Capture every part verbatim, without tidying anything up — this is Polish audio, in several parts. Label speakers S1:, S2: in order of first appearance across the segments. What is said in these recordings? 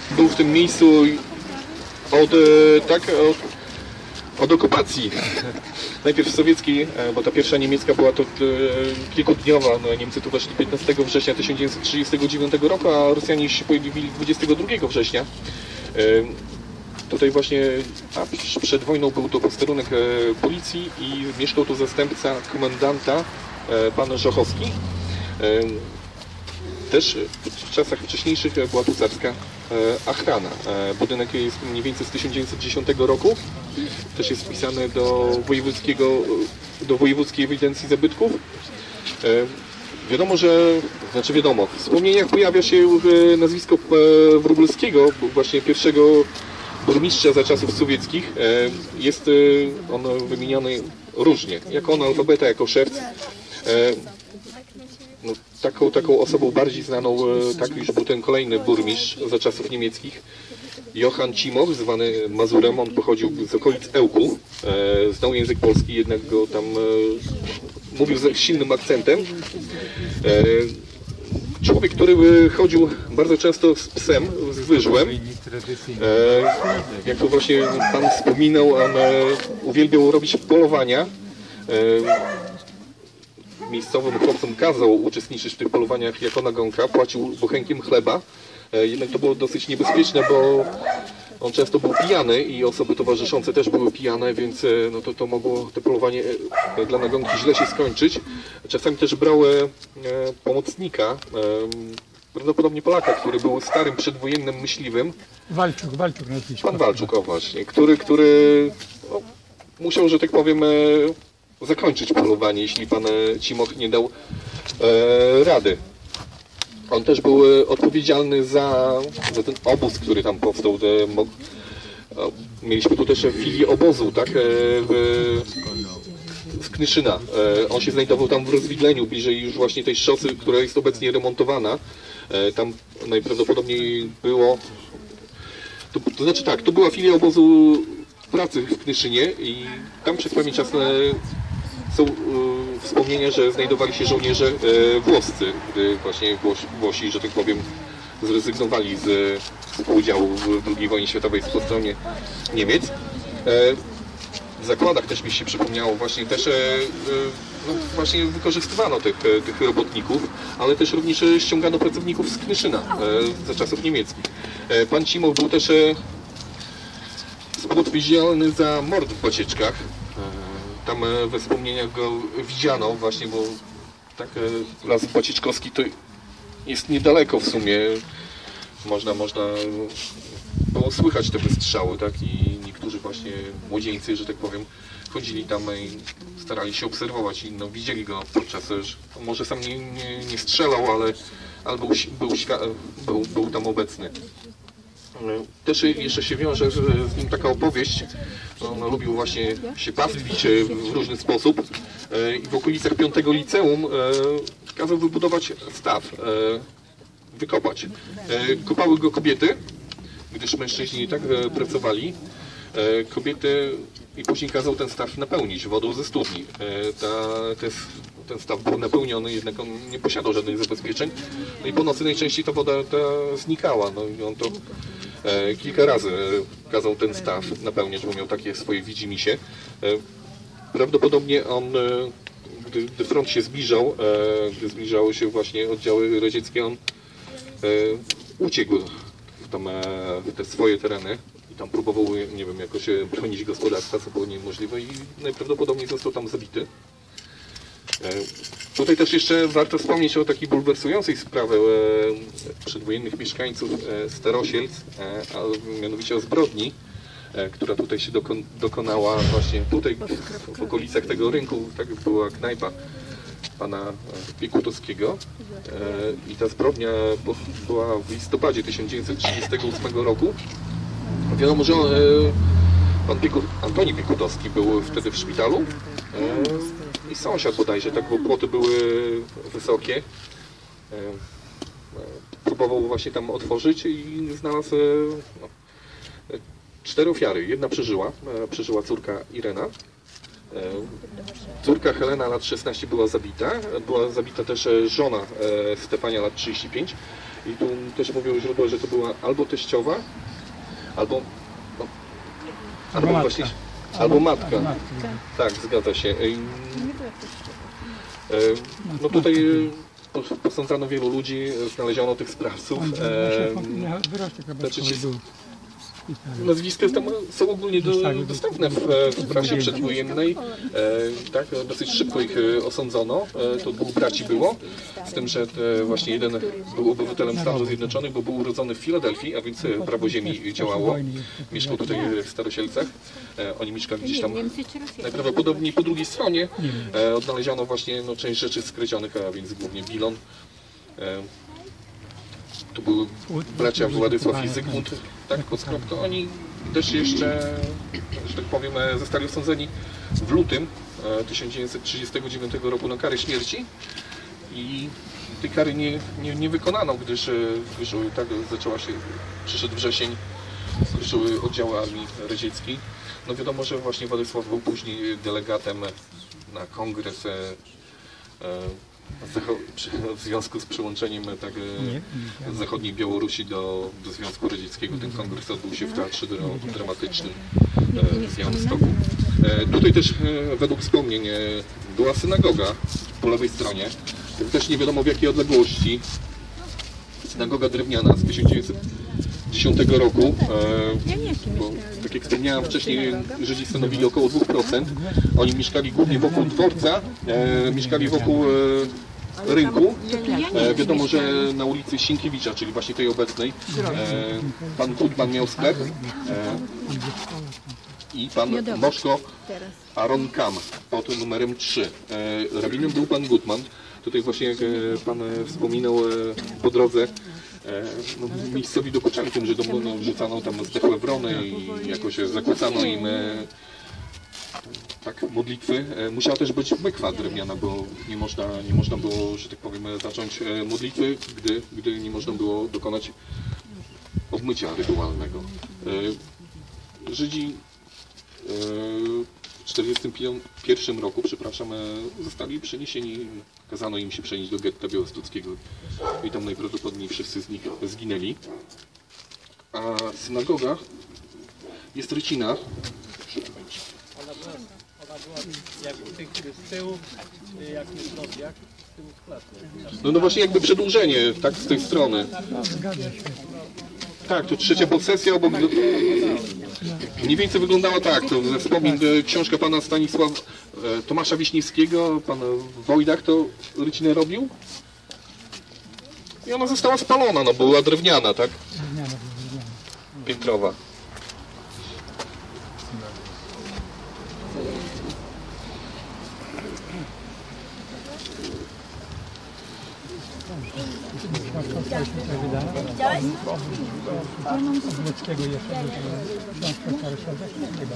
S1: był w tym miejscu od, tak, od, od okupacji. Najpierw sowieckiej, bo ta pierwsza niemiecka była to kilkudniowa. No, Niemcy tu weszli piętnastego września tysiąc dziewięćset trzydziestego dziewiątego roku, a Rosjanie się pojawili dwudziestego drugiego września. Tutaj właśnie, a przed wojną był to posterunek policji i mieszkał tu zastępca komendanta, pan Żochowski. Też w czasach wcześniejszych była tu carska ochrana. Budynek jest mniej więcej z tysiąc dziewięćset dziesiątego roku. Też jest wpisany do wojewódzkiego, do wojewódzkiej ewidencji zabytków. Wiadomo, że, znaczy wiadomo, w wspomnieniach pojawia się nazwisko Wróblewskiego, właśnie pierwszego burmistrza za czasów sowieckich. Jest on wymieniony różnie, jako analfabeta, jako szewc. No, taką, taką osobą bardziej znaną, tak już był ten kolejny burmistrz za czasów niemieckich, Johann Cimoch, zwany Mazurem. On pochodził z okolic Ełku, e, znał język polski, jednak go tam e, mówił z silnym akcentem. E, człowiek, który chodził bardzo często z psem, z wyżłem. E, jak to właśnie pan wspominał, on e, uwielbiał robić polowania. E, Miejscowym chłopcom kazał uczestniczyć w tych polowaniach jako nagonka, płacił bochenkiem chleba. Jednak to było dosyć niebezpieczne, bo on często był pijany i osoby towarzyszące też były pijane, więc no to, to mogło te polowanie dla nagonki źle się skończyć. Czasami też brał pomocnika, prawdopodobnie Polaka, który był starym przedwojennym myśliwym.
S2: Walczuk, Walczuk nazwisko.
S1: Pan Walczuk, o właśnie, który, który no, musiał, że tak powiem, zakończyć polowanie, jeśli pan Cimoch nie dał e, rady. On też był odpowiedzialny za, za ten obóz, który tam powstał. De, mo, e, mieliśmy tu też filię obozu, tak, e, w, z Knyszyna. E, on się znajdował tam w Rozwidleniu, bliżej już właśnie tej szosy, która jest obecnie remontowana. E, tam najprawdopodobniej było, to, to znaczy tak, to była filia obozu pracy w Knyszynie i tam przez pewien czas e, są e, wspomnienia, że znajdowali się żołnierze e, włoscy, gdy właśnie Włosi, Włosi, że tak powiem, zrezygnowali z udziału w drugiej wojnie światowej po stronie Niemiec. E, w zakładach też mi się przypomniało właśnie też e, e, no, właśnie wykorzystywano tych, e, tych robotników, ale też również ściągano pracowników z Knyszyna e, za czasów niemieckich. E, pan Cimoch był też e, współodpowiedzialny za mord w Bocieczkach. Tam we wspomnieniach go widziano właśnie, bo tak las Bocieczkowski to jest niedaleko w sumie. Można, można było słychać te wystrzały, tak? I niektórzy właśnie młodzieńcy, że tak powiem, chodzili tam i starali się obserwować i no, widzieli go podczas, że może sam nie, nie, nie strzelał, ale, ale był, był, był, był tam obecny. Też jeszcze się wiąże z nim taka opowieść. On lubił właśnie się pastwić w różny sposób i w okolicach piątego liceum kazał wybudować staw, wykopać. Kopały go kobiety, gdyż mężczyźni tak pracowali. Kobiety i później kazał ten staw napełnić wodą ze studni. Ta, te, ten staw był napełniony, jednak on nie posiadał żadnych zabezpieczeń. No i po nocy najczęściej ta woda ta znikała. No i on to e, kilka razy kazał ten staw napełniać, bo miał takie swoje widzimisię. E, prawdopodobnie on, e, gdy, gdy front się zbliżał, e, gdy zbliżały się właśnie oddziały radzieckie, on e, uciekł w, tam, e, w te swoje tereny. Tam próbował, nie wiem, jakoś bronić gospodarstwa, co było niemożliwe i najprawdopodobniej został tam zabity. E, tutaj też jeszcze warto wspomnieć o takiej bulwersującej sprawie e, przedwojennych mieszkańców e, Starosielc, e, a mianowicie o zbrodni, e, która tutaj się dokon, dokonała właśnie tutaj w, w okolicach tego rynku, tak była knajpa pana Piekutowskiego e, i ta zbrodnia była w listopadzie tysiąc dziewięćset trzydziestego ósmego roku. Wiadomo, że e, pan Pieku, Antoni Piekutowski był wtedy w szpitalu e, i sąsiad bodajże, tak, bo płoty były wysokie. E, e, próbował właśnie tam otworzyć i znalazł e, no, cztery ofiary. Jedna przeżyła, e, przeżyła córka Irena. Córka Helena, lat szesnaście, była zabita. Była zabita też e, żona e, Stefania, lat trzydzieści pięć. I tu też mówią źródła, że to była albo teściowa, albo... No,
S2: Albo matka.
S1: właśnie, albo matka.
S2: Albo matka.
S1: Tak, zgadza się. E, e, no tutaj e, posądzano wielu ludzi, znaleziono tych sprawców. E,
S2: Wyrostek
S1: znaczy ci-
S2: był.
S1: Nazwiska tam są ogólnie do, dostępne w, w prasie przedwojennej. E, tak, dosyć szybko ich e, osądzono. E, to dwóch braci było. Z tym, że te, właśnie jeden był obywatelem Stanów Zjednoczonych, bo był urodzony w Filadelfii, a więc e, prawo ziemi działało. Mieszkał tutaj w Starosielcach. E, oni mieszkali gdzieś tam najprawdopodobniej po drugiej stronie. E, odnaleziono właśnie no, część rzeczy skradzionych, a więc głównie bilon. E, Tu były bracia Władysław i Zygmunt, tak, Podskropko. Oni też jeszcze, że tak powiem, zostali osądzeni w lutym tysiąc dziewięćset trzydziestego dziewiątego roku na karę śmierci i tej kary nie, nie, nie wykonano, gdyż, gdyż tak zaczęła się, przyszedł wrzesień, ruszyły oddziały Armii Radzieckiej. No wiadomo, że właśnie Władysław był później delegatem na kongres w związku z przyłączeniem tak, zachodniej Białorusi do, do Związku Radzieckiego. Ten kongres odbył się w Teatrze Dramatycznym w Białymstoku. Tutaj też według wspomnień była synagoga po lewej stronie, też nie wiadomo w jakiej odległości. Synagoga drewniana z tysiąc dziewięćset dziesiątego roku, bo tak jak wspomniałem wcześniej, Żydzi stanowili około dwa procent. Oni mieszkali głównie wokół dworca, e, mieszkali wokół e, rynku. E, wiadomo, że na ulicy Sienkiewicza, czyli właśnie tej obecnej, e, pan Gutman miał sklep e, i pan Moszko Aaron Kam pod numerem trzy. E, rabinem był pan Gutman. Tutaj właśnie jak e, pan wspominał e, po drodze, no, miejscowi dokuczali tym Żydom, no, rzucano tam zdechłe wrony i jakoś zakłócano im e, tak, modlitwy. E, musiała też być mykwa drewniana, bo nie można, nie można było, że tak powiem, zacząć e, modlitwy, gdy, gdy nie można było dokonać obmycia rytualnego. E, Żydzi e, w tysiąc dziewięćset czterdziestym pierwszym roku, przepraszam, zostali przeniesieni, kazano im się przenieść do getta białostockiego i tam najprawdopodobniej wszyscy z nich zginęli. A synagoga jest rycina.
S3: Ona była, ona była jak u tych z tyłu, jak jest rozjak, z tyłu sklepu.
S1: No, no właśnie jakby przedłużenie, tak, z tej strony. Tak, to trzecia posesja obok... Mniej więcej wyglądała tak, to ze wspomnień książka pana Stanisława e, Tomasza Wiśniewskiego, pan Wojdach to rycinę robił. I ona została spalona, no była drewniana, tak? Piętrowa.
S4: Widziałeś?
S2: Z Łódzkiego jeszcze, książkę Starosielcach chyba.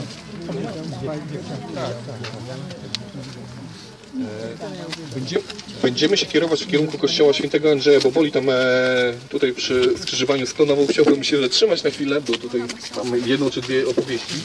S1: Będzie, będziemy się kierować w kierunku kościoła świętego Andrzeja Boboli, tam e, tutaj przy skrzyżowaniu z Klonową chciałbym się zatrzymać na chwilę, bo tutaj mamy jedną czy dwie opowieści.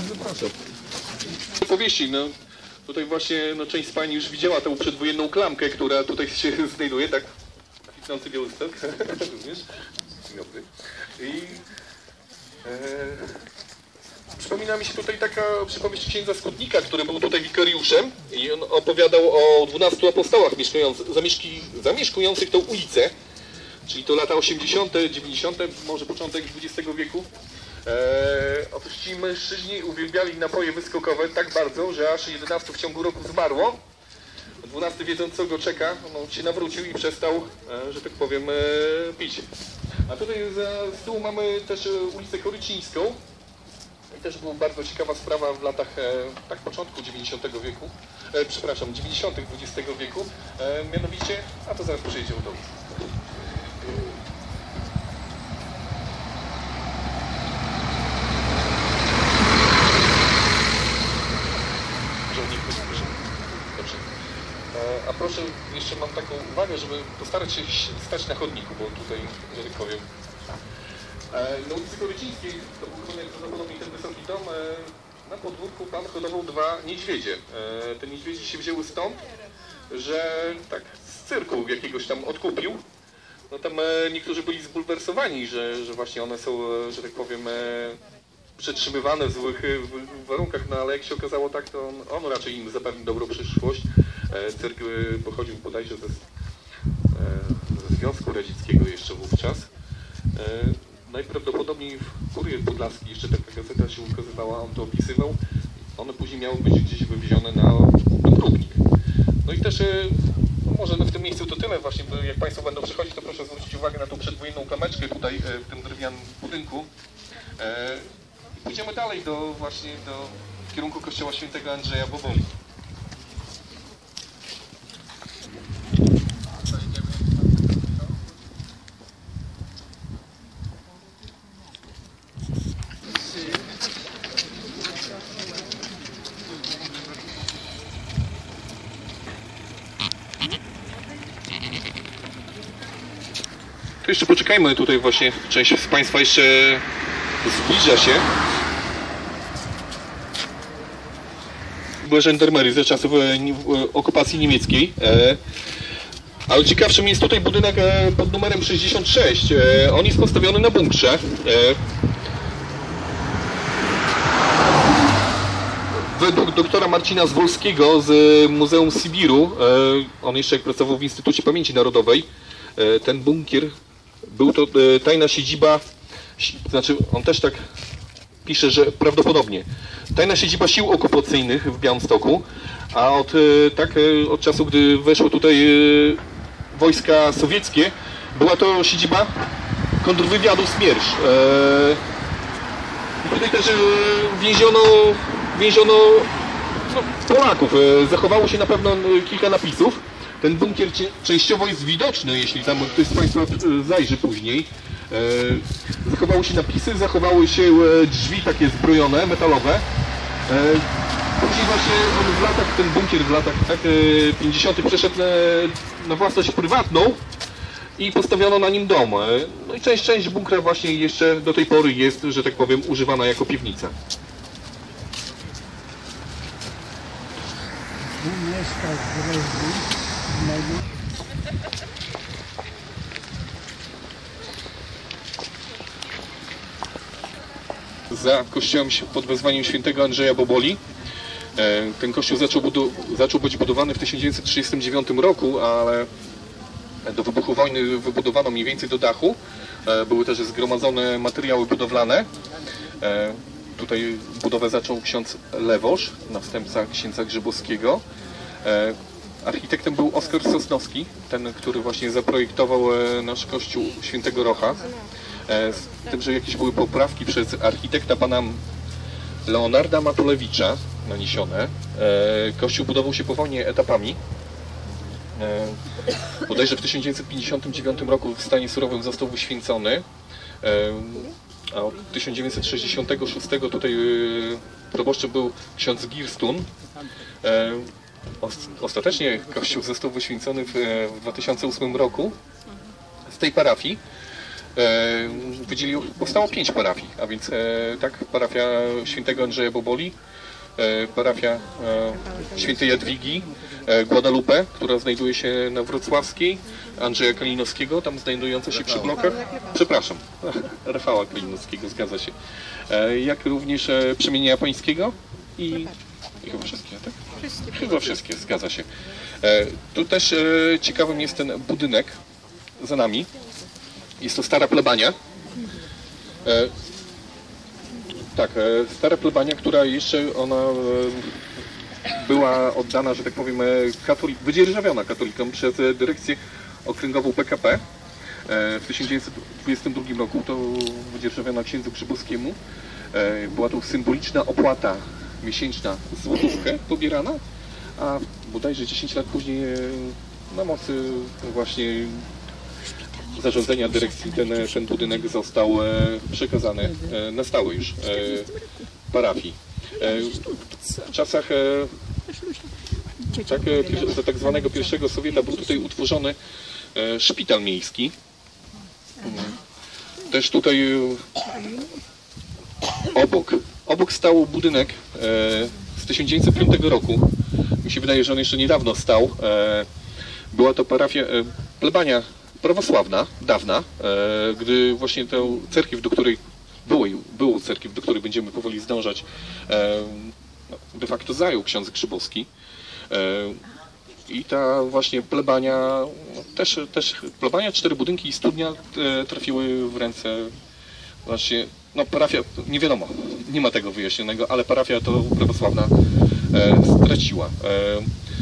S1: Opowieści, no tutaj właśnie no, część z Pani już widziała tę przedwojenną klamkę, która tutaj się znajduje, tak? Kwitnący Białystok również. Dzień dobry. I e, przypomina mi się tutaj taka przypowieść księdza Skutnika, który był tutaj wikariuszem i on opowiadał o dwunastu apostołach mieszkując, zamieszki, zamieszkujących tą ulicę, czyli to lata osiemdziesiąte, dziewięćdziesiąte, może początek dwudziestego wieku. E, otóż ci mężczyźni uwielbiali napoje wyskokowe tak bardzo, że aż jedenastu w ciągu roku zmarło. dwunasty wiedząc co go czeka, on się nawrócił i przestał, e, że tak powiem, e, pić. A tutaj za, z tyłu mamy też e, ulicę Korycińską. I też była bardzo ciekawa sprawa w latach, e, tak początku dziewięćdziesiątego wieku, e, przepraszam, dziewięćdziesiątych dwudziestego wieku, e, mianowicie, a to zaraz przejdziemy do A proszę, jeszcze mam taką uwagę, żeby postarać się stać na chodniku, bo tutaj, że tak powiem, na ulicy Korycińskiej, to był prawdopodobnie ten wysoki dom, na podwórku pan hodował dwa niedźwiedzie. Te niedźwiedzie się wzięły stąd, że tak z cyrku jakiegoś tam odkupił. No tam niektórzy byli zbulwersowani, że, że właśnie one są, że tak powiem, przetrzymywane w złych warunkach, no ale jak się okazało tak, to on, on raczej im zapewni dobrą przyszłość. Cyrk pochodził bodajże ze, ze Związku Radzieckiego jeszcze wówczas. Najprawdopodobniej w Kurier Podlaski jeszcze taka gazeta się ukazywała, on to opisywał. One później miały być gdzieś wywiezione na Krupnik. No i też może w tym miejscu to tyle właśnie, bo jak Państwo będą przychodzić, to proszę zwrócić uwagę na tą przedwojenną klameczkę tutaj w tym drewnianym budynku. Pójdziemy dalej do właśnie do kierunku kościoła świętego Andrzeja Boboli. To jeszcze poczekajmy, tutaj właśnie część z Państwa jeszcze zbliża się. Była żandarmerii ze czasów okupacji niemieckiej. Ale ciekawszym jest tutaj budynek pod numerem sześćdziesiąt sześć. On jest postawiony na bunkrze. Według doktora Marcina Zwolskiego z Muzeum Sybiru, on jeszcze jak pracował w Instytucie Pamięci Narodowej, ten bunkier był to tajna siedziba, znaczy on też tak pisze, że prawdopodobnie tajna siedziba sił okupacyjnych w Białymstoku, a od, tak, od czasu, gdy weszły tutaj wojska sowieckie, była to siedziba kontrwywiadu Smiersz. I tutaj też więziono, więziono no, Polaków. Zachowało się na pewno kilka napisów. Ten bunkier częściowo jest widoczny, jeśli tam ktoś z Państwa zajrzy później. Zachowały się napisy, zachowały się drzwi takie zbrojone, metalowe. Później właśnie on w latach, ten bunkier w latach tak, pięćdziesiątych przeszedł na własność prywatną i postawiono na nim dom. No i część, część bunkra właśnie jeszcze do tej pory jest, że tak powiem, używana jako piwnica. Za kościołem pod wezwaniem świętego Andrzeja Boboli. Ten kościół zaczął, zaczął być budowany w tysiąc dziewięćset trzydziestym dziewiątym roku, ale do wybuchu wojny wybudowano mniej więcej do dachu. Były też zgromadzone materiały budowlane. Tutaj budowę zaczął ksiądz Lewosz, następca księdza Grzybowskiego. Architektem był Oskar Sosnowski, ten, który właśnie zaprojektował nasz kościół Świętego Rocha. Z tym, że jakieś były poprawki przez architekta pana Leonarda Matulewicza naniesione. Kościół budował się po wojnie etapami. Bodajże w tysiąc dziewięćset pięćdziesiątym dziewiątym roku w stanie surowym został wyświęcony. A od tysiąc dziewięćset sześćdziesiątego szóstego tutaj proboszczem był ksiądz Girstun. Ostatecznie kościół został wyświęcony w dwa tysiące ósmym roku. Z tej parafii wydzielił, powstało pięć parafii, a więc tak, parafia świętego Andrzeja Boboli, parafia świętej Jadwigi, Guadalupe, która znajduje się na Wrocławskiej, Andrzeja Kalinowskiego, tam znajdująca się przy blokach, przepraszam, Rafała Kalinowskiego, zgadza się, jak również Przemienia Pańskiego i, i chyba wszystkie, tak? Chyba wszystkie, zgadza się. Tu też ciekawym jest ten budynek za nami. Jest to stara plebania. E, tak, e, stara plebania, która jeszcze ona e, była oddana, że tak powiem, katolik, wydzierżawiona katolikom przez dyrekcję okręgową P K P. E, w tysiąc dziewięćset dwudziestym drugim roku to wydzierżawiona księdzu Grzybowskiemu. E, była to symboliczna opłata miesięczna złotówkę pobierana, a bodajże dziesięć lat później e, na mocy właśnie zarządzenia dyrekcji ten, ten budynek został przekazany na stałe już parafii. W czasach tak, za tak zwanego pierwszego Sowieta był tutaj utworzony szpital miejski. Też tutaj obok, obok stał budynek z tysiąc dziewięćset piątego roku. Mi się wydaje, że on jeszcze niedawno stał. Była to parafia, plebania prawosławna, dawna, gdy właśnie tę cerkiew, do której było, było cerkiew, do której będziemy powoli zdążać, de facto zajął ksiądz Grzybowski. I ta właśnie plebania, też, też plebania, cztery budynki i studnia trafiły w ręce właśnie, no parafia, nie wiadomo, nie ma tego wyjaśnionego, ale parafia to prawosławna e, straciła. E,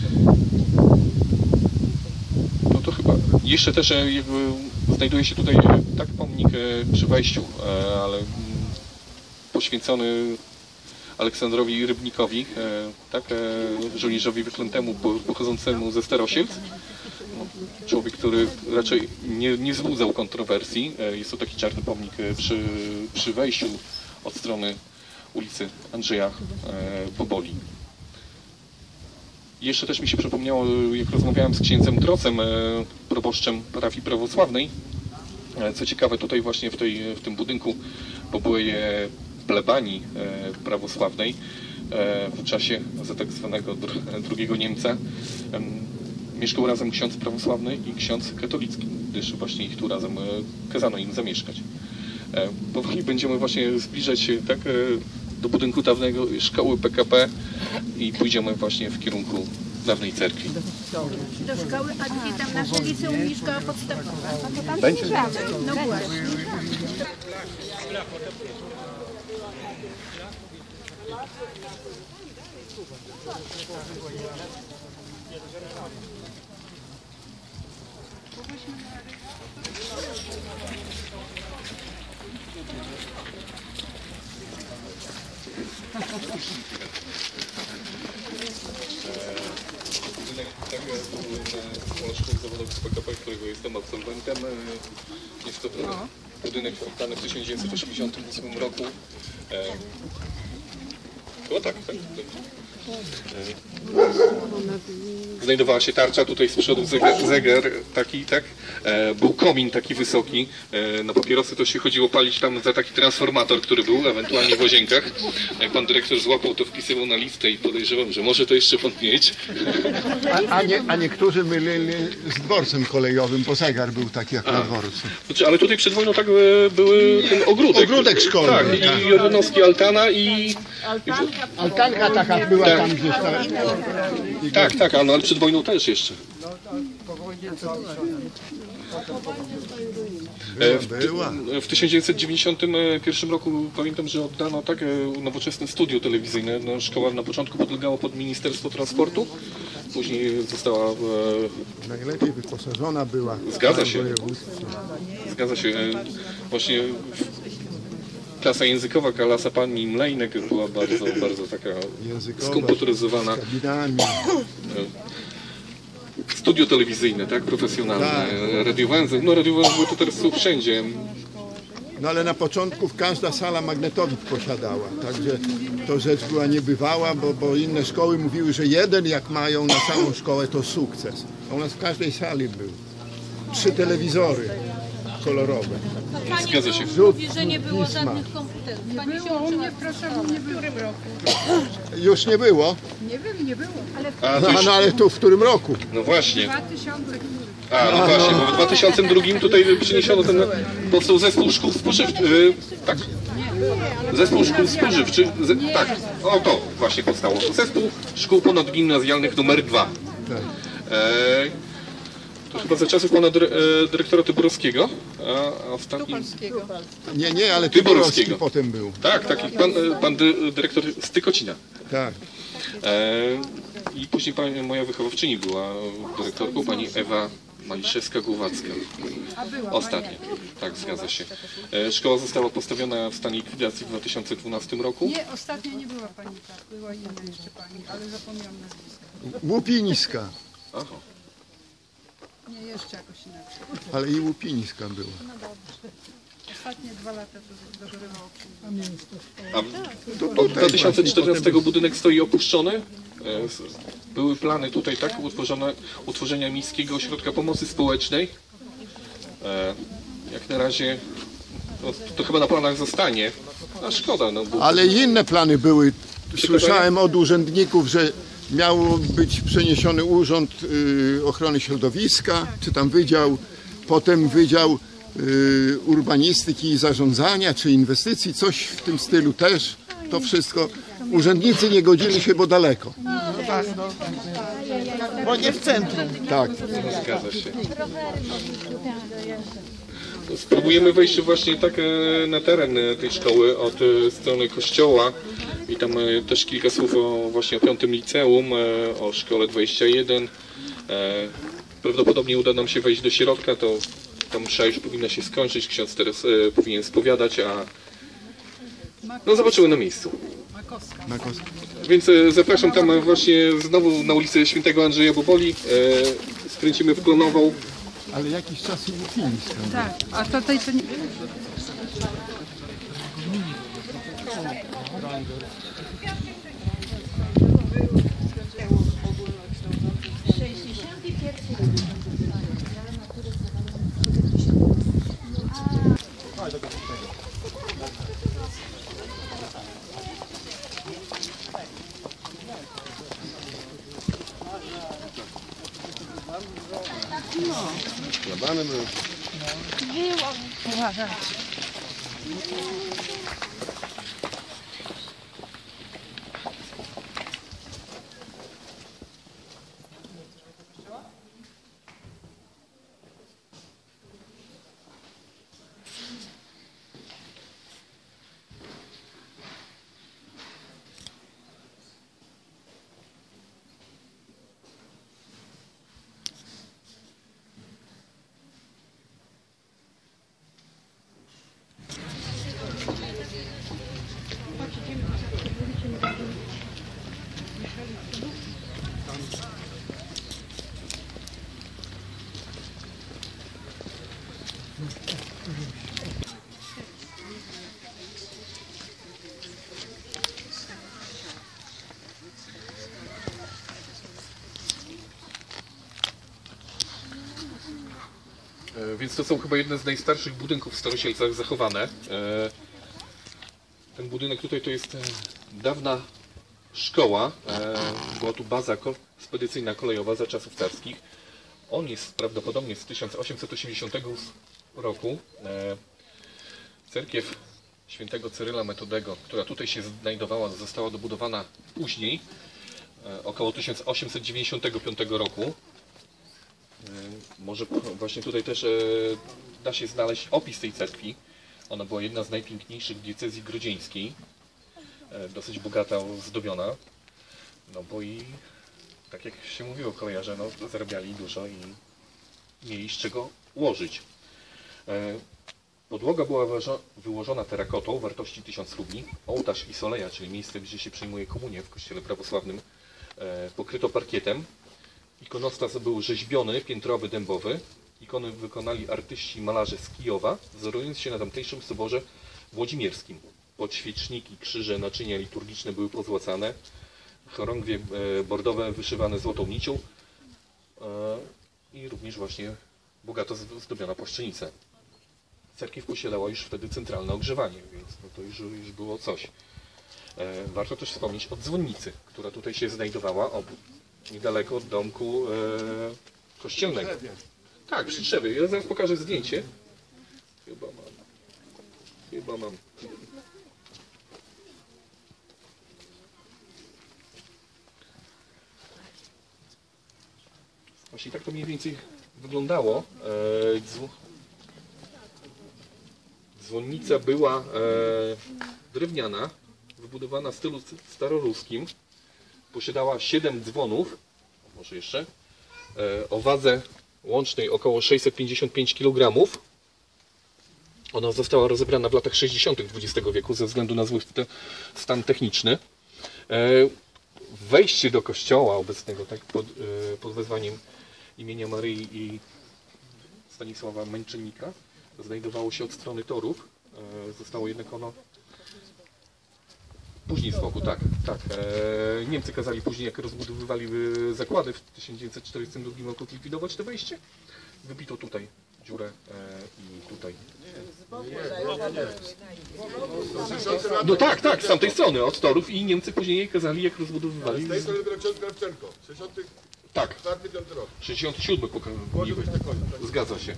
S1: no to chyba, jeszcze też e, jakby znajduje się tutaj e, tak pomnik e, przy wejściu, e, ale m, poświęcony Aleksandrowi Rybnikowi, e, tak, e, żołnierzowi wyklętemu po, pochodzącemu ze Starosielc. No, człowiek, który raczej nie, nie wzbudzał kontrowersji. E, jest to taki czarny pomnik e, przy, przy wejściu od strony ulicy Andrzeja e, Boboli. Jeszcze też mi się przypomniało, jak rozmawiałem z księdzem Trocem, e, proboszczem parafii prawosławnej. E, co ciekawe, tutaj właśnie w, tej, w tym budynku po byłej e, plebanii e, prawosławnej e, w czasie za tak zwanego dr, drugiego Niemca e, mieszkał razem ksiądz prawosławny i ksiądz katolicki, gdyż właśnie ich tu razem e, kazano im zamieszkać. E, powoli będziemy właśnie zbliżać się tak, e, do budynku dawnego szkoły P K P i pójdziemy właśnie w kierunku dawnej cerkwi.
S4: Do szkoły, a gdzie tam nasze liceum i szkoła podstawowa? No to tam
S1: Będzie.
S4: No właśnie.
S1: Szkoły zawodowych P K P, którego jestem absolwentem. Jest to budynek oddany w tysiąc dziewięćset osiemdziesiątym ósmym roku. Chyba tak, tak. Znajdowała się tarcza, tutaj z przodu zegar, zegar taki, tak? E, był komin taki wysoki. E, na papierosy to się chodziło palić tam za taki transformator, który był, ewentualnie w łazienkach. Jak pan dyrektor złapał, to wpisywał na listę i podejrzewam, że może to jeszcze pan mieć.
S5: A, a, nie, a niektórzy mylili z dworcem kolejowym, bo zegar był taki jak na dworcu.
S1: Znaczy, ale tutaj przed wojną tak e, były ten ogródek.
S5: Ogródek szkolny.
S1: Tak,
S5: Tak.
S1: i Jordanowski altana i...
S5: Altanka taka była
S1: Tak.
S5: tam gdzieś tam.
S1: Tak, tak, no, ale przed wojną też jeszcze. E, W,
S5: Była.
S1: w tysiąc dziewięćset dziewięćdziesiątym pierwszym roku pamiętam, że oddano tak e, nowoczesne studio telewizyjne. No, szkoła na początku podlegała pod Ministerstwo Transportu, później została, e,
S5: Najlepiej wyposażona była.
S1: Zgadza się.
S5: w województwie.
S1: zgadza się, e, właśnie klasa językowa, klasa pani Mlejnek była bardzo, bardzo taka
S5: Językowa,
S1: skomputeryzowana.
S5: z kabinami.
S1: Studio telewizyjne, tak, profesjonalne,
S5: Tak.
S1: radiowęzy, no radiowęzy to teraz są wszędzie.
S5: No ale na początku każda sala magnetowid posiadała, także to rzecz była niebywała, bo, bo inne szkoły mówiły, że jeden jak mają na całą szkołę to sukces. A u nas w każdej sali był. Trzy telewizory kolorowe.
S4: Pani
S1: Zgadza się.
S4: mówi, że nie było
S5: Pisma.
S4: żadnych komputerów. Pani się
S6: Było, u
S4: uczyła
S6: mnie w Kraszowie nie było.
S5: Już nie było?
S6: Nie wiem, nie było. Ale w
S1: A, to
S5: No,
S1: już,
S5: no ale tu w którym roku?
S1: no właśnie.
S6: dwa tysiące
S1: A, no właśnie, bo w dwa tysiące drugim tutaj przyniesiono ten, powstał zespół szkół spożywczych, yy, tak, zespół szkół spożywczych, z, tak, o to właśnie powstało, zespół szkół ponadgimnazjalnych numer dwa. E, to chyba za czasów pana dyre, e, dyrektora Tyborowskiego, a, a ostatni,
S5: Nie, nie, ale
S1: Tyborowskiego.
S5: Tyborowski potem był.
S1: tak, taki pan, e, pan dy, dyrektor z Tykocina.
S5: Tak.
S1: E, I później pani, moja wychowawczyni była dyrektorką, pani Ewa Maliszewska-Głowacka. Ostatnia. Tak, zgadza się. E, Szkoła została postawiona w stanie likwidacji w dwa tysiące dwunastym roku.
S6: Nie, ostatnio nie była pani tak. Była inna jeszcze pani, ale zapomniałam nazwiska.
S5: Łupińska.
S1: Aha.
S6: Nie, jeszcze jakoś inaczej.
S5: Ale i Łupińska była.
S6: Ostatnie dwa lata to dogorywało przyjść.
S1: A
S5: To
S1: od
S5: tutaj
S1: dwa tysiące czternastego
S5: właśnie,
S1: budynek stoi opuszczony. E, s- Były plany tutaj tak utworzone, utworzenia miejskiego ośrodka pomocy społecznej. E, Jak na razie no, to chyba na planach zostanie. A szkoda, no bo
S5: Ale i inne plany były Słyszałem od urzędników, że miał być przeniesiony Urząd y, Ochrony Środowiska, czy tam wydział, potem Wydział y, Urbanistyki i Zarządzania, czy Inwestycji, coś w tym stylu też. To wszystko. Urzędnicy nie godzili się, bo daleko.
S7: Bo nie w centrum.
S5: Tak.
S1: Zgadza się. To spróbujemy wejść właśnie tak e, na teren e, tej szkoły od e, strony kościoła i tam e, też kilka słów o, właśnie o piątym liceum, e, o szkole dwadzieścia jeden. E, prawdopodobnie uda nam się wejść do środka, to ta msza już powinna się skończyć, ksiądz teraz e, powinien spowiadać, a no zobaczymy na miejscu. Więc e, zapraszam tam e, właśnie znowu na ulicę Świętego Andrzeja Boboli, e, skręcimy w Klonową.
S5: Ale jakiś czas i film.
S6: Tak, a tutaj to nie...
S1: Więc to są chyba jedne z najstarszych budynków w Starosielcach zachowane. Ten budynek tutaj to jest dawna szkoła. Była tu baza spedycyjna kolejowa za czasów carskich. On jest prawdopodobnie z tysiąc osiemset osiemdziesiątego roku. Cerkiew świętego Cyryla Metodego, która tutaj się znajdowała, została dobudowana później, około tysiąc osiemset dziewięćdziesiątego piątego roku. Może właśnie tutaj też e, da się znaleźć opis tej cerkwi. Ona była jedna z najpiękniejszych w diecezji grodzieńskiej. E, dosyć bogata, ozdobiona. No bo i tak jak się mówiło, kolejarze no, zarabiali dużo i mieli z czego ułożyć. E, podłoga była wyłożona terakotą wartości tysiąc rubli. Ołtarz i soleja, czyli miejsce, gdzie się przyjmuje komunię w kościele prawosławnym, e, pokryto parkietem. Ikonostas był rzeźbiony, piętrowy, dębowy. Ikony wykonali artyści malarze z Kijowa, wzorując się na tamtejszym soborze włodzimierskim. Podświeczniki, krzyże, naczynia liturgiczne były pozłacane, chorągwie bordowe wyszywane złotą nicią i również właśnie bogato zdobiona płaszczynica. Cerkiew posiadała już wtedy centralne ogrzewanie, więc no to już, już było coś. Warto też wspomnieć o dzwonnicy, która tutaj się znajdowała obok. Niedaleko od domku e, kościelnego. Tak, przy drzewie. Ja zaraz pokażę zdjęcie. Chyba mam. Chyba mam. Właśnie tak to mniej więcej wyglądało. E, dzw... Dzwonnica była e, drewniana, wybudowana w stylu staroruskim. Posiadała siedem dzwonów, może jeszcze, o wadze łącznej około sześćset pięćdziesiąt pięć kilogramów. Ona została rozebrana w latach sześćdziesiątych dwudziestego wieku ze względu na zły stan techniczny. Wejście do kościoła obecnego tak, pod, pod wezwaniem imienia Maryi i Stanisława Męczennika znajdowało się od strony torów. Zostało jednak ono później z boku, tak, tak. E, Niemcy kazali później, jak rozbudowywali zakłady w tysiąc dziewięćset czterdziestym drugim roku, zlikwidować to wejście. Wybito tutaj dziurę e, i tutaj No tak, tak, z tamtej strony, od torów i Niemcy później je kazali, jak rozbudowywali.
S7: Z tej strony był ksiądz Krawczenko, sześćdziesiąty
S1: Tak,
S7: czwarty piąty rok.
S1: sześćdziesiąty siódmy pokazał.
S7: Może być na końcu.
S1: Zgadza się. E,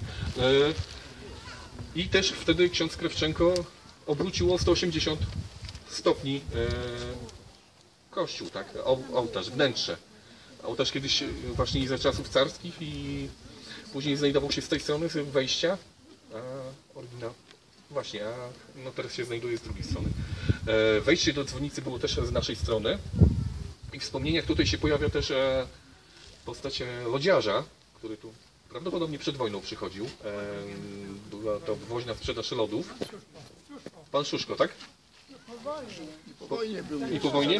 S1: I też wtedy ksiądz Krewczenko obrócił o sto osiemdziesiąt stopni e, kościół, tak, o, ołtarz, wnętrze. Ołtarz kiedyś właśnie za czasów carskich i później znajdował się z tej strony z wejścia, a oryginał właśnie, a no teraz się znajduje z drugiej strony. E, wejście do dzwonnicy było też z naszej strony i w wspomnieniach tutaj się pojawia też e, postać e, lodziarza, który tu prawdopodobnie przed wojną przychodził. E, była to woźna sprzedaż lodów. Pan Szuszko, tak?
S5: Po wojnie był.
S1: I po wojnie?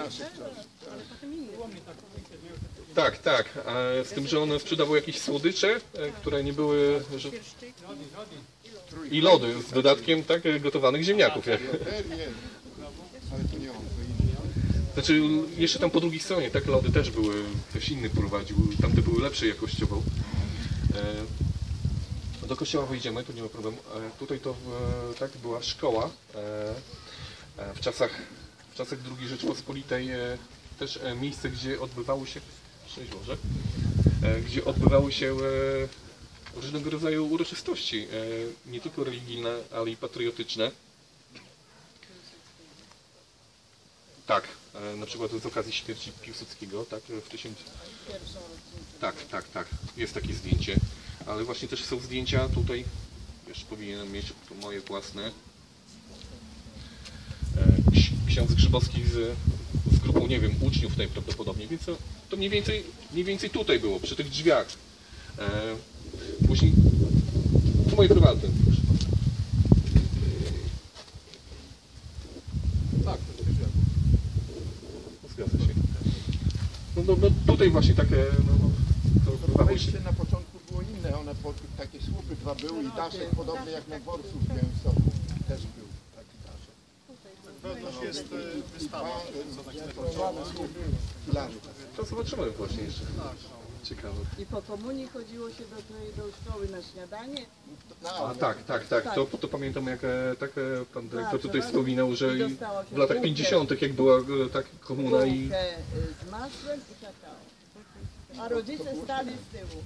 S1: Tak, tak. A z tym, że on sprzedawał jakieś słodycze, e, które nie były... Że... I lody z dodatkiem tak e, gotowanych ziemniaków.
S5: Ten jest. Ale to nie on, to inny.
S1: Znaczy jeszcze tam po drugiej stronie, tak, lody też były, ktoś inny prowadził, tamte były lepsze jakościowo. E, do kościoła wyjdziemy, tu nie ma problemu. E, tutaj to e, tak była szkoła. E, e, w czasach w czasach drugiej Rzeczpospolitej e, też e, miejsce, gdzie odbywały się, szczęść Boże, e, gdzie odbywały się e, różnego rodzaju uroczystości, e, nie tylko religijne, ale i patriotyczne. Tak, e, na przykład z okazji śmierci Piłsudskiego, tak, w tysiąc... Tak, tak, tak, jest takie zdjęcie, ale właśnie też są zdjęcia tutaj, jeszcze powinienem mieć tu moje własne. E, ks- ksiądz Grzybowski z, z grupą, nie wiem, uczniów najprawdopodobniej, więc to, to mniej więcej, mniej więcej tutaj było, przy tych drzwiach. E, później, to moje prywatne. Tak, zgadza się. No, no, no tutaj właśnie takie, no, no to odbywało się.
S5: Wejście na początku było inne, one po, takie słupy dwa były i daszek podobny jak na dworcu w Białymstoku. Też był taki daszek.
S7: Wewnątrz jest e, wystawa.
S5: Filarów.
S1: To zobaczymy właśnie jeszcze. Ciekawe.
S6: I po komunii chodziło się do, tej, do szkoły na śniadanie.
S1: A tak, tak, tak. To, to pamiętam jak e, tak e, pan dyrektor tutaj
S6: Tak,
S1: wspominał, że
S6: i
S1: i
S6: dostało się
S1: w latach
S6: bułkę.
S1: pięćdziesiątych jak była e, tak komuna i
S6: Bułkę y, z masłem i kakao. A rodzice stali z tyłu.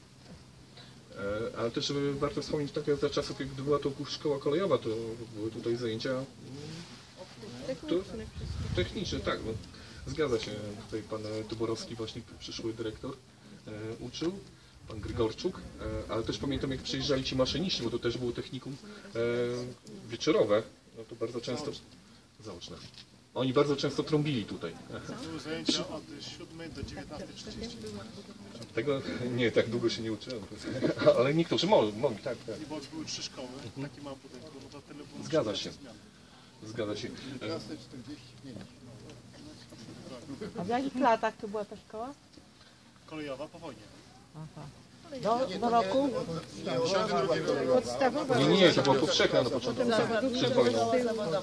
S1: e, ale też e, warto wspomnieć tak za czasów, jak była to szkoła kolejowa, to były tutaj zajęcia mm, to, techniczne, tak. No, zgadza się, tutaj pan e, Tyborowski, właśnie przyszły dyrektor, e, uczył. Pan Grygorczuk, e, ale też pamiętam jak przyjeżdżali ci maszyniści, bo to też było technikum e, wieczorowe, no to bardzo często, zaoczne, oni bardzo często trąbili tutaj.
S7: Były zajęcia od siódmej do dziewiętnastej trzydzieści.
S1: Tego nie, tak długo się nie uczyłem, ale niektórzy mogli, mogli tak, tak.
S7: Bo były trzy szkoły, taki mam budynku, no to tyle było.
S1: Zgadza się. Zgadza się. E,
S5: piętnaście czterdzieści pięć.
S8: A w jakich latach to była ta szkoła?
S7: Kolejowa po wojnie.
S8: Do, do roku?
S6: Podstawowa.
S1: nie, nie, nie, to była powszechna na początku, przed wojną.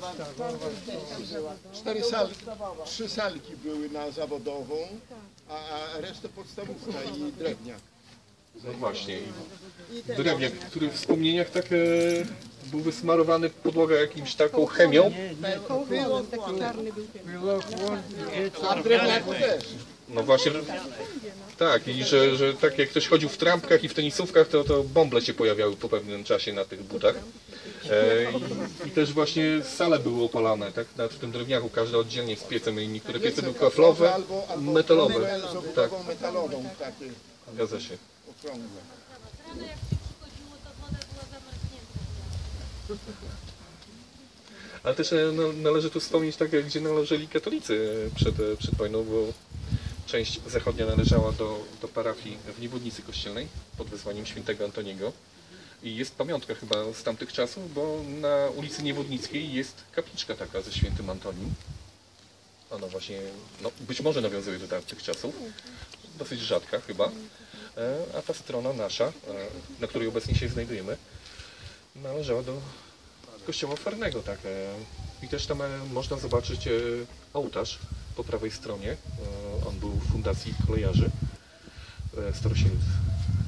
S5: Cztery salki, trzy salki były na zawodową, a, a resztę podstawówka i drewniak.
S1: No właśnie. I drewniak, który w wspomnieniach tak e, był wysmarowany podłoga jakimś taką chemią.
S6: Było, taki czarny był ten.
S5: A w drewniaku też.
S1: No właśnie, tak, i że, że tak jak ktoś chodził w trampkach i w tenisówkach, to, to bąble się pojawiały po pewnym czasie na tych butach. E, i, I też właśnie sale były opalane, tak, na w tym drewniaku, każdy oddzielnie z piecem i niektóre piece były kaflowe,
S5: Albo, albo
S1: metalowe.
S5: z
S1: Tak,
S5: obudową metalową, takie
S1: zgadza się.
S5: okrągłe.
S9: Rano jak się przychodziło, to woda była zamarznięta.
S1: Ale też e, no, należy tu wspomnieć tak, gdzie należeli katolicy przed, e, przed wojną, bo część zachodnia należała do, do parafii w Niewodnicy Kościelnej pod wezwaniem świętego Antoniego. I jest pamiątka chyba z tamtych czasów, bo na ulicy Niewodnickiej jest kapliczka taka ze świętym Antonim. Ona właśnie, no, być może nawiązuje do tamtych czasów, dosyć rzadka chyba. E, a ta strona nasza, e, na której obecnie się znajdujemy, należała do kościoła Farnego, tak. e, I też tam e, można zobaczyć e, ołtarz po prawej stronie. E, on był w Fundacji Kolejarzy e, Starosielc.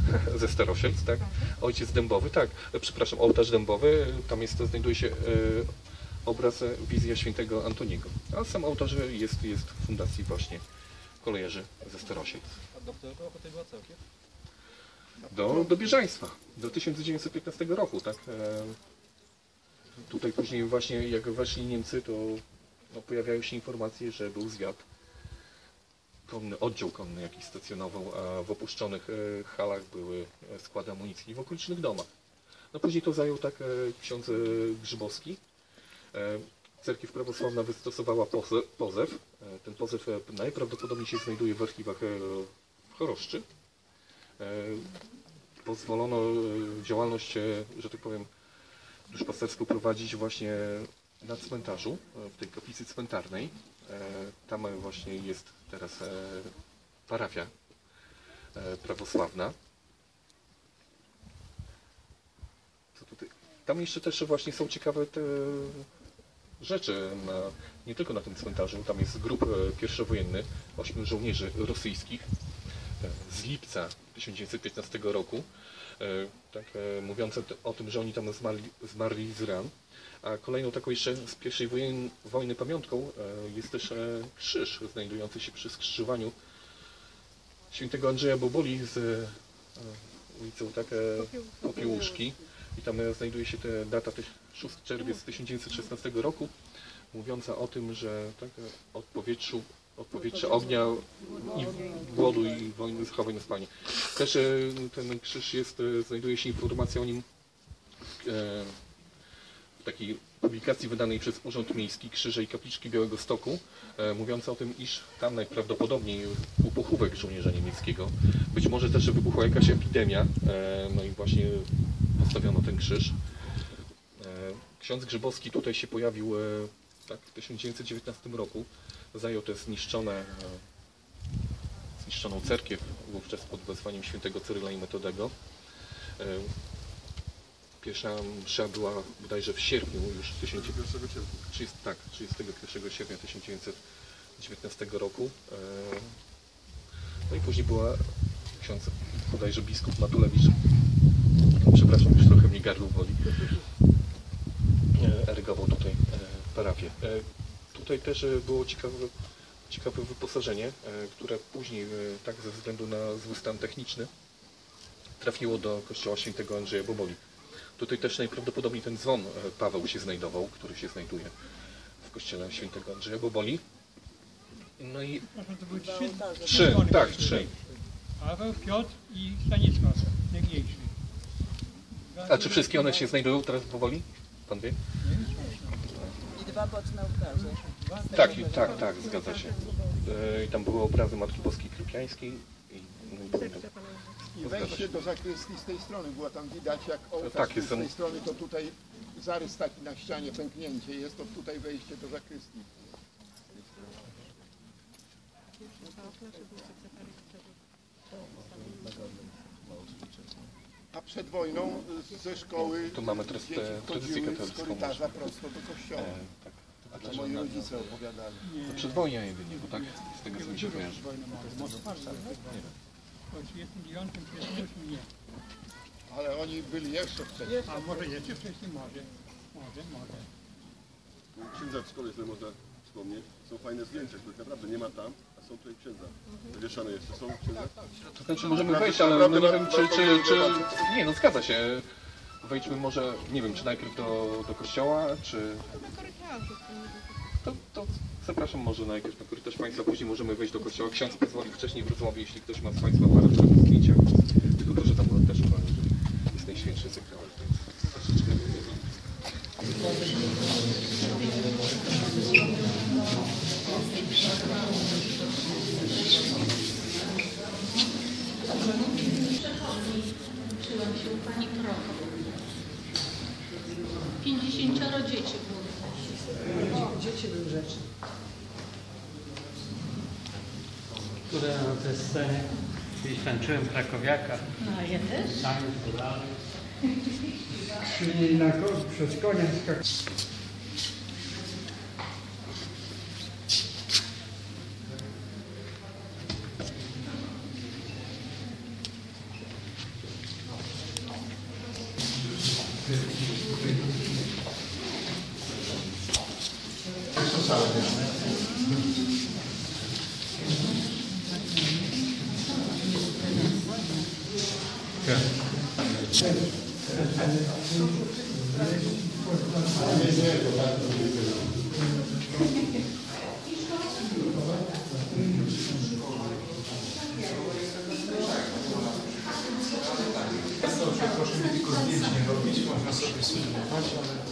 S1: ze Starosielc, tak? Ojciec Dębowy, tak, e, przepraszam, ołtarz Dębowy, tam jest, znajduje się e, obraz e, Wizja Świętego Antoniego, a sam ołtarz jest, jest w fundacji właśnie kolejarzy ze Starosielc.
S3: A do którego roku to była całkiem?
S1: Do, do bieżaństwa, do tysiąc dziewięćset piętnastego roku, tak? E, tutaj później właśnie jak weszli Niemcy, to no, pojawiają się informacje, że był zwiat. Konny, oddział konny jakiś stacjonował, a w opuszczonych e, halach były e, składy amunicji w okolicznych domach. No później to zajął tak e, ksiądz e, Grzybowski. E, cerkiew prawosławna wystosowała poze, pozew. E, ten pozew e, najprawdopodobniej się znajduje w archiwach e, w Choroszczy. E, pozwolono e, działalność, e, że tak powiem, duszpasterską prowadzić właśnie na cmentarzu, e, w tej kaplicy cmentarnej. Tam właśnie jest teraz parafia prawosławna. Co tutaj? Tam jeszcze też właśnie są ciekawe te rzeczy, na, nie tylko na tym cmentarzu. Tam jest grób pierwszowojenny, ośmiu żołnierzy rosyjskich z lipca tysiąc dziewięćset piętnastego roku, tak, mówiące o tym, że oni tam zmarli, zmarli z ran. A kolejną taką jeszcze z pierwszej wojny, wojny pamiątką jest też krzyż znajdujący się przy skrzyżowaniu świętego Andrzeja Boboli z ulicą tak, Popiełuszki. I tam znajduje się ta data szóstego czerwca tysiąc dziewięćset szesnastego roku, mówiąca o tym, że tak, od powietrzu, od powietrza ognia i głodu i wojny zachowań na spanie. Też ten krzyż jest, znajduje się informacja o nim w takiej publikacji wydanej przez Urząd Miejski Krzyże i Kapliczki Białegostoku, e, mówiąca o tym, iż tam najprawdopodobniej był pochówek żołnierza niemieckiego. Być może też wybuchła jakaś epidemia, e, no i właśnie postawiono ten krzyż. E, ksiądz Grzybowski tutaj się pojawił e, tak, w tysiąc dziewięćset dziewiętnastym roku. Zajął tę zniszczone, e, zniszczoną cerkiew, wówczas pod wezwaniem świętego Cyryla i Metodego. E, Pierwsza msza była bodajże w sierpniu już trzydziestego pierwszego tak, trzydziestego pierwszego sierpnia tysiąc dziewięćset dziewiętnastego roku. No i później była ksiądz bodajże biskup Matulewicz, przepraszam, już trochę mnie gardło boli, erygował tutaj parafię. Tutaj też było ciekawe, ciekawe wyposażenie, które później, tak ze względu na zły stan techniczny, trafiło do kościoła świętego Andrzeja Boboli. Tutaj też najprawdopodobniej ten dzwon Paweł się znajdował, który się znajduje w kościele świętego Andrzeja Boboli. No i
S2: To były trzy,
S1: trzy, tak, trzy.
S2: Paweł, Piotr i Stanisław, najmniejszy.
S1: A czy wszystkie one się znajdują teraz w Boboli? Pan wie?
S8: I dwa boczne ołtarze.
S1: Tak, tak, tak, zgadza się. I tam były obrazy Matki Boskiej Krypiańskiej. I, no i
S5: I wejście do zakrystii z tej strony, było tam widać jak ołtarz
S1: tak, jest
S5: z tej
S1: tam...
S5: strony, to tutaj zarys taki na ścianie, pęknięcie jest, to tutaj wejście do zakrystii. A przed wojną ze szkoły
S1: Tu mamy teraz
S5: dzieci
S1: tę tradycję
S5: wchodziły z
S1: katolicką.
S5: korytarza prosto do kościoła.
S1: E, tak. A
S5: To
S1: dlaczego
S5: moi
S1: na...
S5: rodzice opowiadali.
S1: To przedwojnia jedynie, bo tak z tego co mi się kojarzy.
S2: Po trzydziestym dziewiątym, trzydziestym ósmym nie.
S5: Ale oni byli jeszcze wcześniej.
S2: A może jeszcze wcześniej? Może. Może, może.
S7: Księdza w szkole, sobie można wspomnieć, są fajne zdjęcia, których naprawdę nie ma tam, a są tutaj księdza. Wywieszane jeszcze są księdza?
S1: To znaczy możemy wejść, ale no nie wiem czy, czy, czy... Nie, no zgadza się. Wejdźmy może, nie wiem, czy najpierw do, do kościoła, czy... To, to zapraszam może najpierw na korytarz Państwa, później możemy wejść do kościoła. Ksiądz pozwoli wcześniej w rozmowie, jeśli ktoś ma z Państwa aparat do zdjęcia. Tylko proszę tam też uważać, że jest najświętszy sakrament. Troszeczkę.
S9: Uczyłam się u pani Krokow. Pięćdziesięcioro dzieci było.
S8: Dzieci były rzeczy.
S3: Które na tej scenie kiedyś tańczyłem krakowiaka.
S9: No a ja też.
S3: Sami podali.
S2: Czyli na ko- przez konia skak...
S10: Proszę mi tylko zdjęć nie robić, można sobie sfilmować, ale...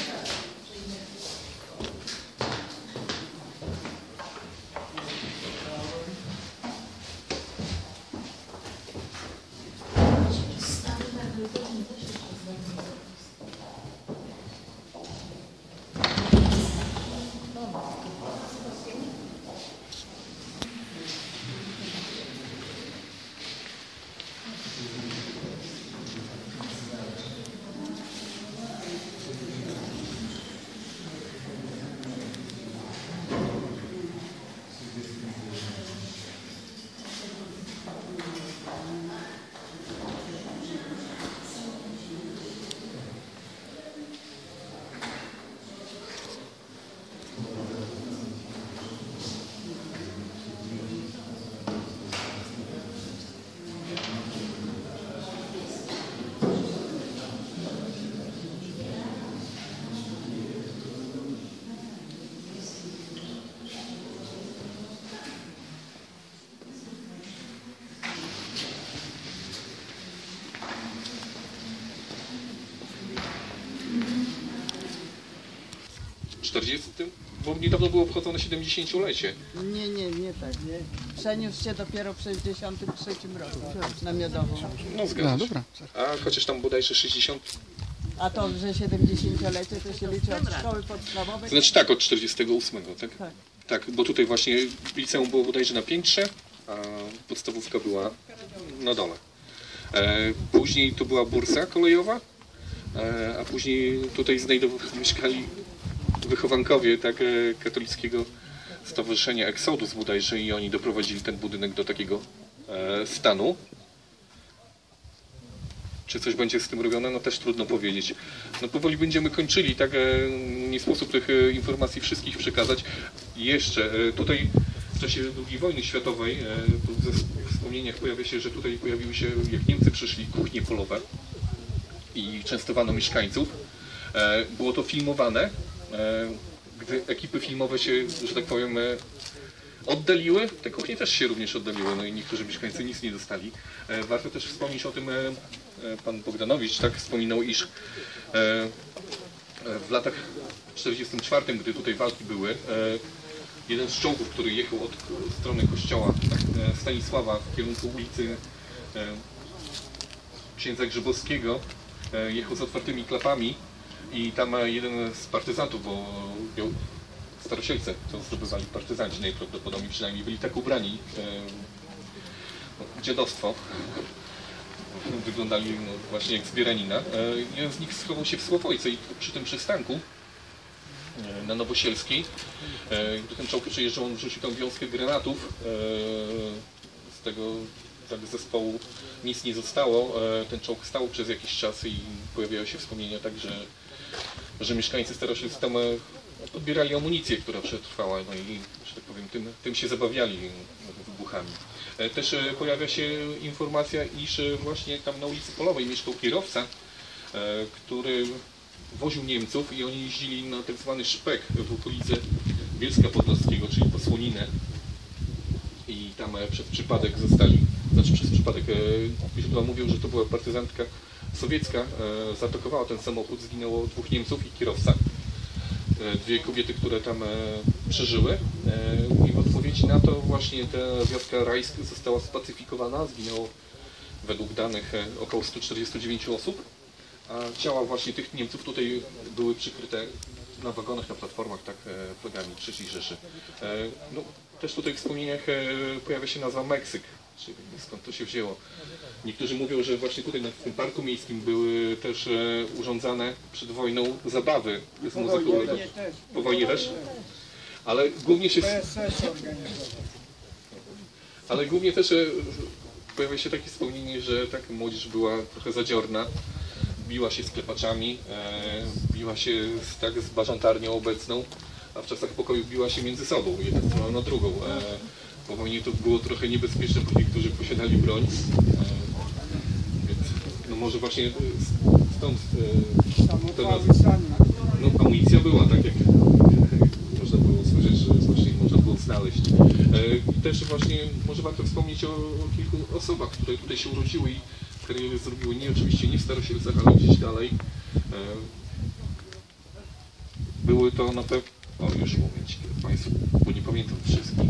S1: czterdziestym? Bo niedawno było obchodzone siedemdziesięciolecie.
S8: Nie, nie, nie tak. Nie. Przeniósł się dopiero w sześćdziesiątym trzecim roku na Miodową.
S1: No zgadza się. A chociaż tam bodajże sześćdziesiąt...
S8: A to, że siedemdziesięciolecie to się liczy od szkoły podstawowej?
S1: Znaczy tak, od czterdziestego ósmego, tak?
S8: Tak.
S1: Tak, bo tutaj właśnie liceum było bodajże na piętrze, a podstawówka była na dole. E, później to była bursa kolejowa, e, a później tutaj znajdowali, mieszkali wychowankowie tak, e, katolickiego stowarzyszenia Exodus bodajże i oni doprowadzili ten budynek do takiego e, stanu. Czy coś będzie z tym robione? No też trudno powiedzieć. No powoli będziemy kończyli, tak e, nie sposób tych e, informacji wszystkich przekazać. Jeszcze e, tutaj w czasie drugiej wojny światowej e, tu w wspomnieniach pojawia się, że tutaj pojawiły się, jak Niemcy przyszli, kuchnie polowe i częstowano mieszkańców. E, było to filmowane, e, gdy ekipy filmowe się, że tak powiem, e, oddaliły, te kuchnie też się również oddaliły, no i niektórzy mieszkańcy nic nie dostali. E, warto też wspomnieć o tym, e, pan Bogdanowicz tak wspominał, iż e, w latach czterdziestym czwartym, gdy tutaj walki były, e, jeden z czołgów, który jechał od strony kościoła tak, e, Stanisława w kierunku ulicy e, księdza Grzybowskiego, e, jechał z otwartymi klapami i tam e, jeden z partyzantów, bo miał Starosielce, to zdobywali partyzanci najprawdopodobniej, przynajmniej byli tak ubrani, e, no, dziadostwo. Wyglądali no, właśnie jak zbieranina. E, jeden z nich schował się w Słowojce i przy tym przystanku e, na Nowosielskiej, e, gdy ten czołg przejeżdżał, on wrzucił tam wiązkę granatów. E, z tego tak, zespołu nic nie zostało. E, ten czołg stał przez jakiś czas i pojawiają się wspomnienia tak, że, że mieszkańcy Starosielc tam e, odbierali amunicję, która przetrwała, no i, że tak powiem, tym, tym się zabawiali wybuchami. Też pojawia się informacja, iż właśnie tam na ulicy Polowej mieszkał kierowca, który woził Niemców i oni jeździli na tak zwany szpek w okolicy Bielska Podlaskiego, czyli po Słoninę. I tam przez przypadek zostali, znaczy przez przypadek, źródła mówią, że to była partyzantka sowiecka, zaatakowała ten samochód, zginęło dwóch Niemców i kierowca. Dwie kobiety, które tam e, przeżyły e, i w odpowiedzi na to właśnie ta wioska Rajsk została spacyfikowana, zginęło według danych e, około stu czterdziestu dziewięciu osób, a ciała właśnie tych Niemców tutaj były przykryte na wagonach, na platformach tak e, flagami trzeciej Rzeszy. E, no, też tutaj w wspomnieniach e, pojawia się nazwa Meksyk, czyli skąd to się wzięło. Niektórzy mówią, że właśnie tutaj w tym parku miejskim były też e, urządzane przed wojną zabawy z muzyką. Po wojnie też? Ale głównie się... Ale głównie też e, pojawia się takie wspomnienie, że tak młodzież była trochę zadziorna, biła się z klepaczami, e, biła się z, tak, z bażantarnią obecną, a w czasach pokoju biła się między sobą, jedna strona na drugą. Po wojnie to było trochę niebezpieczne, bo niektórzy posiadali broń, więc no może właśnie stąd ten no, amunicja była, tak jak można było słyszeć, że właśnie można było znaleźć. I też właśnie może warto wspomnieć o, o kilku osobach, które tutaj się urodziły i karierę zrobiły, nie oczywiście nie w Starosielcach, ale gdzieś dalej. Były to na pewno, o już momencik Państwu, bo nie pamiętam wszystkich.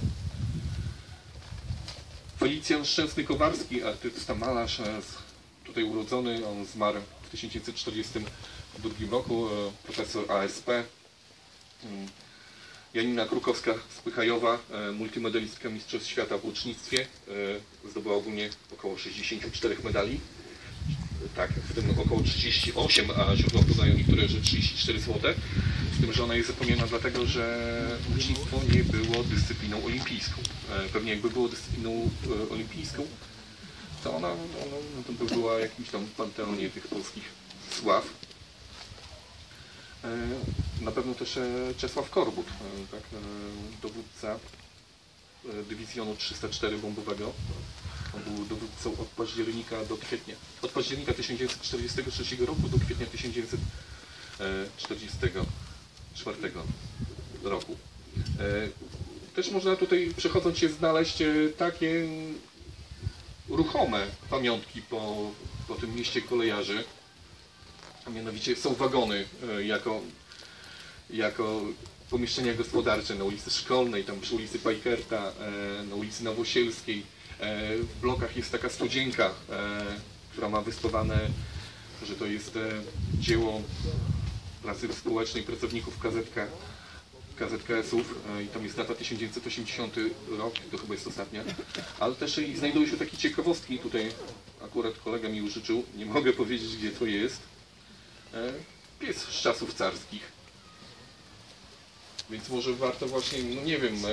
S1: Felicjan Szczęsny-Kowarski, artysta, malarz, tutaj urodzony, on zmarł w tysiąc dziewięćset czterdziestym drugim roku, profesor A S P. Janina Krukowska-Spychajowa, multimedalistka Mistrzostw Świata w łucznictwie, zdobyła ogólnie około sześćdziesiąt cztery medali. Tak, w tym około trzydzieści osiem, a źródła podają niektóre, że trzydzieści cztery złote. Z tym, że ona jest zapomniana dlatego, że łucznictwo nie było dyscypliną olimpijską. Pewnie jakby było dyscypliną olimpijską, to ona, ona no to by była jakimś tam panteonie tych polskich sław. Na pewno też Czesław Korbut, tak, dowódca dywizjonu trzysta cztery bombowego. On był dowódcą od października do kwietnia, od października tysiąc dziewięćset czterdziestego trzeciego roku do kwietnia tysiąc dziewięćset czterdziestego czwartego roku. Też można tutaj, przechodząc się, znaleźć takie ruchome pamiątki po, po tym mieście kolejarzy, a mianowicie są wagony jako, jako pomieszczenia gospodarcze na ulicy Szkolnej, tam przy ulicy Pajkerta, na ulicy Nowosielskiej. W blokach jest taka studzienka, która ma wyspowane, że to jest dzieło pracy społecznej pracowników K Z K, K Z K S-ów i tam jest data tysiąc dziewięćset osiemdziesiąty rok, to chyba jest ostatnia, ale też i znajdują się takie ciekawostki, tutaj akurat kolega mi użyczył, nie mogę powiedzieć, gdzie to jest, pies z czasów carskich, więc może warto właśnie, no nie wiem,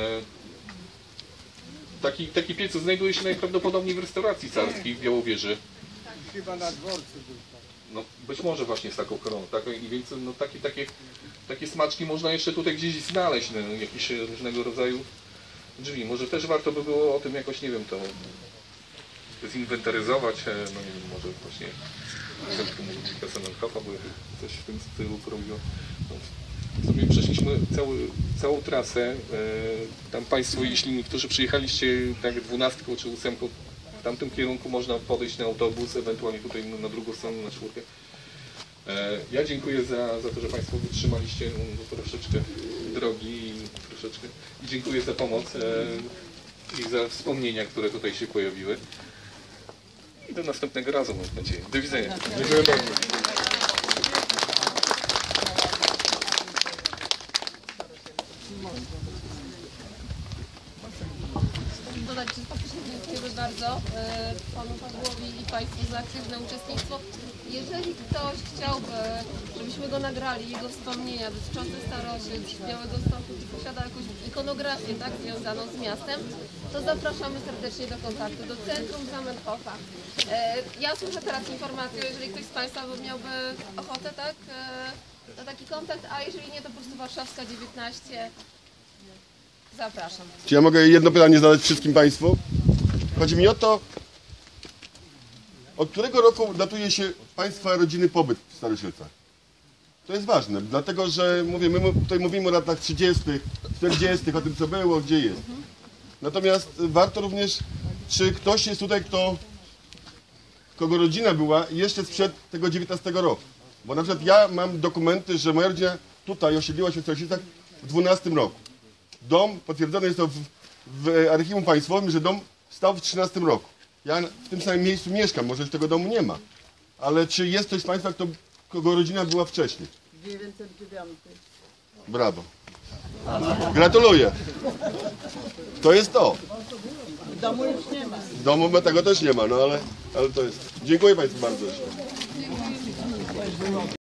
S1: taki, taki piec znajduje się najprawdopodobniej w restauracji carskiej w Białowieży.
S6: Chyba na dworcu był.
S1: No być może właśnie z taką koroną, tak? I więc no, takie, takie, takie smaczki można jeszcze tutaj gdzieś znaleźć, no, jakieś różnego rodzaju drzwi. Może też warto by było o tym jakoś, nie wiem, to zinwentaryzować, no nie wiem, może właśnie Kassenenhofa, bo coś w tym stylu robiło. No, sobie przeszliśmy cały, całą trasę, tam Państwo, jeśli niektórzy przyjechaliście tak dwunastką czy ósemką, w tamtym kierunku można podejść na autobus, ewentualnie tutaj na drugą stronę, na czwórkę. Ja dziękuję za, za to, że Państwo wytrzymaliście troszeczkę drogi i troszeczkę i dziękuję za pomoc i za wspomnienia, które tutaj się pojawiły. I do następnego razu, mam nadzieję. Do widzenia. Dziękuję bardzo.
S11: Dodać, że faktycznie dziękujemy bardzo Panu Pawłowi i Państwu za aktywne uczestnictwo. Jeżeli ktoś chciałby, żebyśmy go nagrali, jego wspomnienia dotyczące Starosielc, Białego Stoku, czy posiada jakąś ikonografię tak, związaną z miastem, to zapraszamy serdecznie do kontaktu, do Centrum Zamenhofa. Ja słyszę teraz informację, jeżeli ktoś z Państwa miałby ochotę, tak, na taki kontakt, a jeżeli nie, to po prostu Warszawska dziewiętnaście. Zapraszam.
S7: Czy ja mogę jedno pytanie zadać wszystkim Państwu? Chodzi mi o to, od którego roku datuje się Państwa rodziny pobyt w Starosielcach? To jest ważne, dlatego że mówię, my tutaj mówimy o latach trzydziestych, czterdziestych, o tym co było, gdzie jest. Natomiast warto również, czy ktoś jest tutaj, kto, kogo rodzina była jeszcze sprzed tego dziewiętnastego roku. Bo na przykład ja mam dokumenty, że moja rodzina tutaj osiedliła się w Starosielcach w dwunastym roku. Dom, potwierdzone jest to w, w archiwum państwowym, że dom stał w trzynastym roku. Ja w tym samym miejscu mieszkam, może już tego domu nie ma. Ale czy jest ktoś z Państwa, kto, kogo rodzina była wcześniej?
S8: dziewięćset dziewiąty.
S7: Brawo. Gratuluję. To jest to.
S8: W domu już nie ma.
S7: W domu tego też nie ma, no ale, ale to jest. Dziękuję Państwu bardzo.